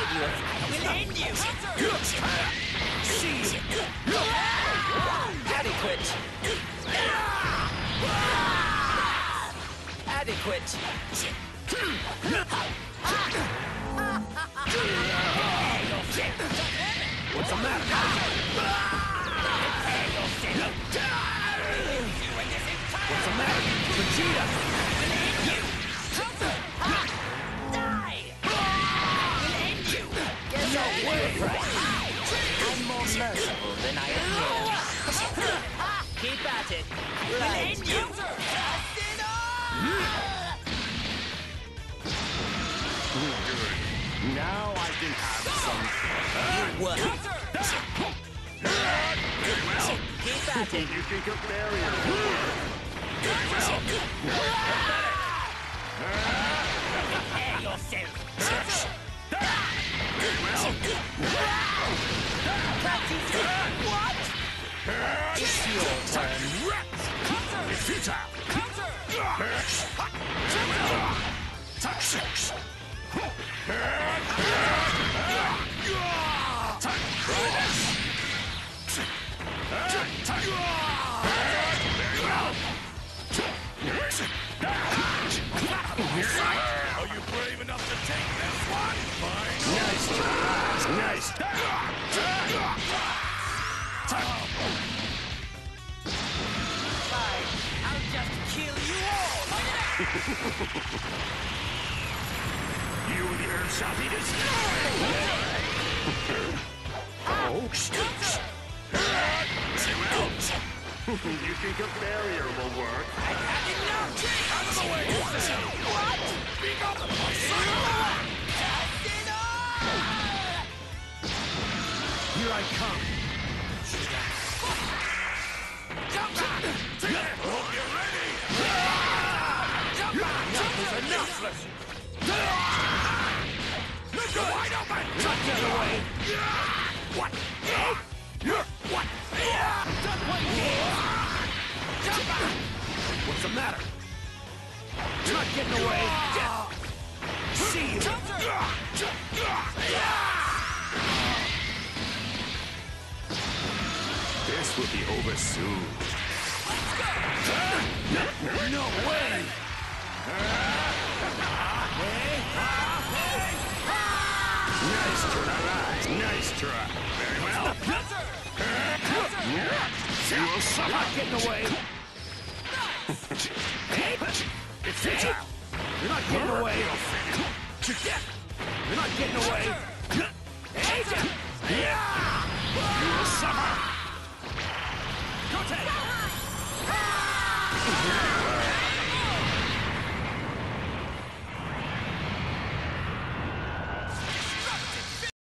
give you a We'll end you! see. Adequate. Adequate. What's the matter? What's the matter? Vegeta! Die! We'll end you! No way! I'm more merciful than I appear. Keep at it. We'll Right. end you! Now I can have some. What? Keep at it. You think a barrier will work? Prepare yourself! What? It's your turn. It's futile. Are you brave enough to take this one? Fine. Nice try. Nice. Fine. I'll just kill you all! You and your shall be destroyed. You think a barrier will work? Out of the way! What? Speak up! Here I come. Jump back! Take it! Hope you're ready! Jump back! Enough. Look wide open! Not the other way. What? What? Don't wait here. Jump back! What's the matter? You're not getting away. See you. This will be over soon. No way. Nice try. Nice try. Very well. You will You're suffer. not getting away. It's futile. You're not getting away. You're not getting away. You will suffer. Go take